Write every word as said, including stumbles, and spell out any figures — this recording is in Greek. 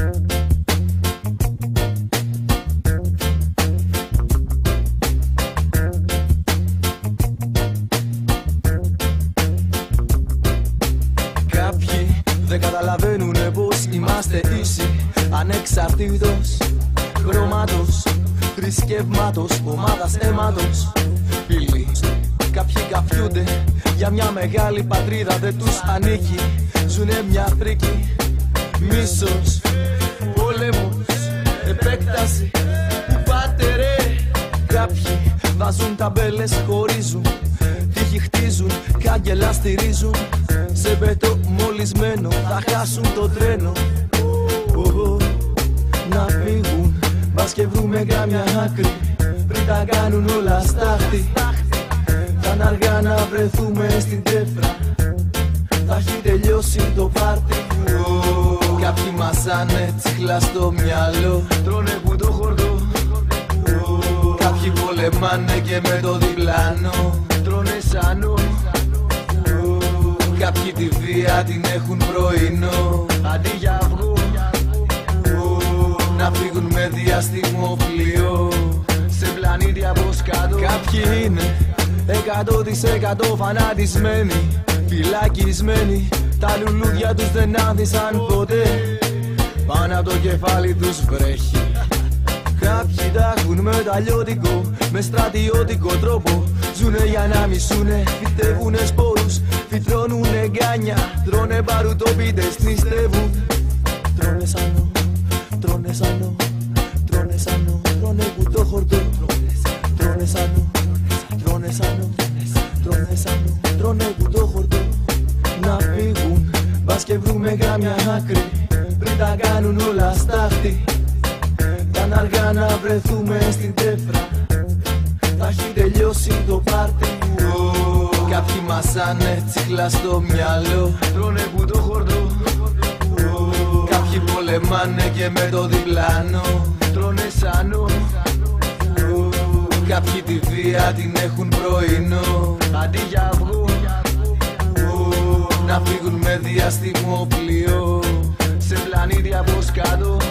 Κάποιοι δεν καταλαβαίνουνε πως είμαστε ίσοι, ανεξαρτήτως χρώματος, θρησκεύματος, ομάδας, αίματος, φίλοι. Κάποιοι καφιούνται για μια μεγάλη πατρίδα, δεν τους ανήκει. Ζουνε μια φρίκη, μίσος, πόλεμος, επέκταση. Πού πάτε ρε? Κάποιοι βάζουν ταμπέλες, χωρίζουν, τύχη χτίζουν, κάγκελα στηρίζουν. Σε πέτο μολυσμένο θα χάσουν το τρένο. Oh, να φύγουν, μπας και βρούμε καμιά άκρη πριν τα κάνουν όλα στάχτη. Θα είναι αργά να βρεθούμε στην τέφρα, θα έχει τελειώσει το πάρτι. Oh, κάποιοι μασάνε τσιχλά στο μυαλό, τρώνε που το χορτό. Oh, κάποιοι πολεμάνε και με το διπλάνο, τρώνε σανό. Κάποιοι τη βία την έχουν πρωινό, αντί για αυγό. Να φύγουν με διαστημό πλοίο σε πλανήτη από σκάτω. Κάποιοι είναι εκατό τοις εκατό φανατισμένοι, φυλακισμένοι. Τα λουλούδια τους δεν άνθησαν ποτέ, πάνω από το κεφάλι τους βρέχει. Κάποιοι τα έχουν μεταλλιώτικο, με στρατιώτικο τρόπο. Ζουνε για να μισούνε, φυτεύουνε σπόρους, φυτρώνουνε γκάνια, τρώνε παρουτοπίτες, νηστεύουν. Τρώνε σανό, τρώνε σανό, τρώνε σανό, τρώνε κουτόχορτο. Τρώνε σανό, τρώνε σανό, τρώνε σανό, τρώνε κουτόχορτο. Να φύγουν, μπας και βρούμε καμιά άκρη πριν τα κάνουν όλα στάχτη. Θα είναι αργά να βρεθούμε στην τέφρα, θα έχει τελειώσει το πάρτι. Oh, κάποιοι μασάνε τσιχλά στο μυαλό, τρώνε που το χορτό. Oh, κάποιοι πολεμάνε και με το διπλάνο, τρώνε σανό. Oh, κάποιοι τη βία την έχουν πρωινό, αντί για αυγό. Oh, να φύγουν με διαστημό πλοίο σε πλανήτη από σκάτω.